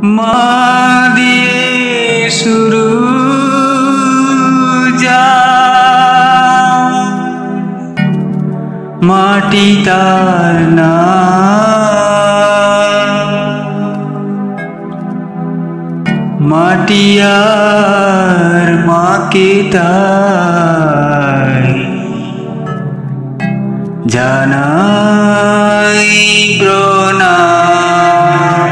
মা দিয়ে শুরু যা মাটি তার না মাটি আর মাকে তাই জানাই প্রণাম।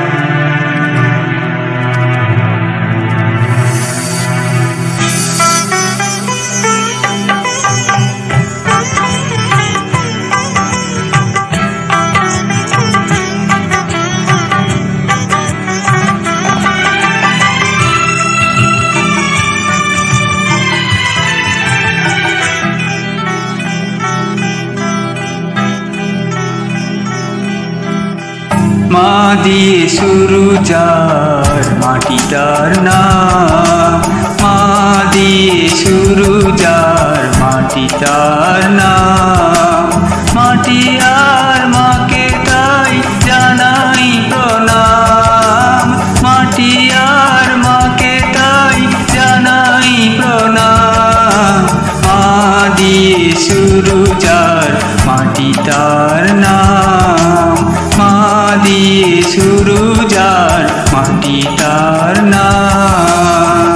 মা দিয়ে শুরু যার মাটি তার নাম, মা দিয়ে শুরু যার মাটি তার নাম, মাটি আর মাকে তাই জানাই প্রণাম, মাটি আর মাকে তাই জানাই প্রণাম। মা দিয়ে শুরু যার মাটি তার নাম, মা দিয়ে শুরু যার মাটি তার নাম।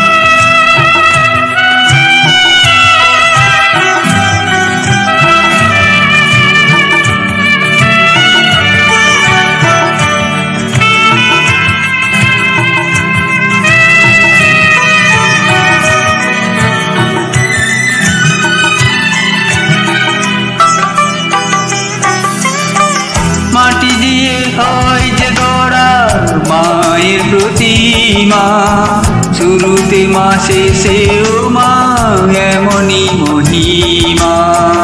মাটি দিয়ে হয় যে গড়া মায়ের প্রতিমা, শুরুতে মা শেষেও মা এমনই মহিমা।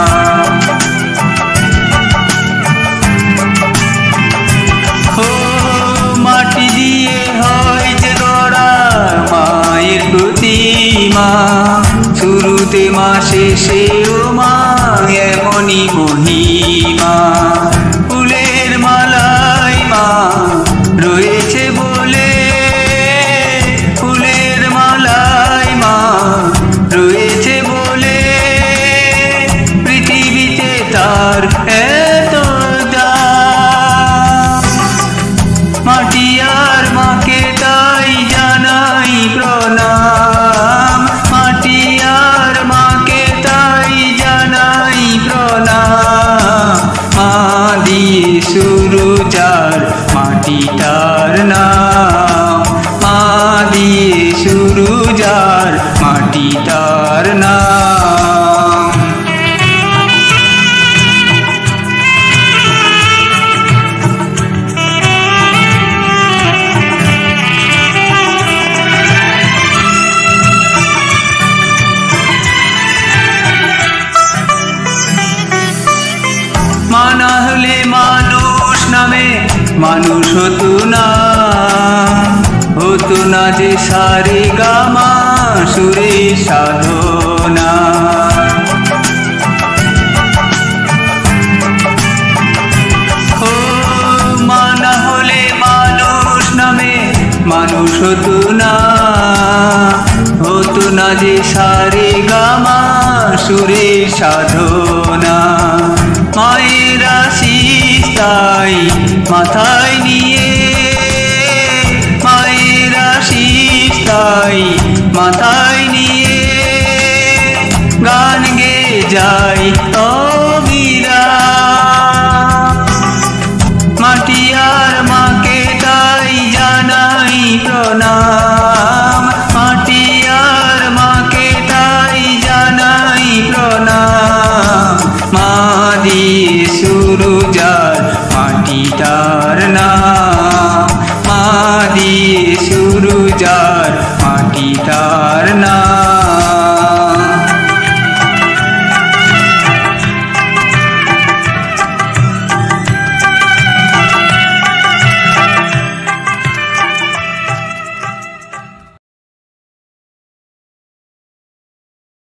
ও মাটি দিয়ে হয় যে গড়া মায়ের প্রতিমা, শুরুতে মা শেষেও মা এমনই মহিমা। ফুলের মালায় মা রয়েছে বলে, ফুলের মালায় মা রয়েছে বলে, পৃথিবীতে তার এত দাম। মাটি আর মাকে তাই জানাই প্রণাম, মাটি আর মাকে তাই জানাই প্রণাম। মা দিয়ে শুরু যার মাটি তার নাম, মা দিয়ে শুরু যার মাটি তার নাম। মা না হলে মানুষ নামে মানুষ হতো না, হতো না যে সারে গামা সুরে সাধনা। ও মা না হলে মানুষ নামে মানুষ হতো না, হতো না যে সারে গামা সুরে সাধনা। মায়ের আশিস তাই মাথায় নিয়ে, মায়ের আশিস তাই মাথায় নিয়ে, গান গেয়ে যাই অবিরাম। মাটি আর মাকে তাই জানাই প্রণাম, মাটি আর মাকে তাই জানাই প্রণাম। মা দিয়ে শুরু যার মাটি তার নাম, মা দিয়ে শুরু যার মাটি তার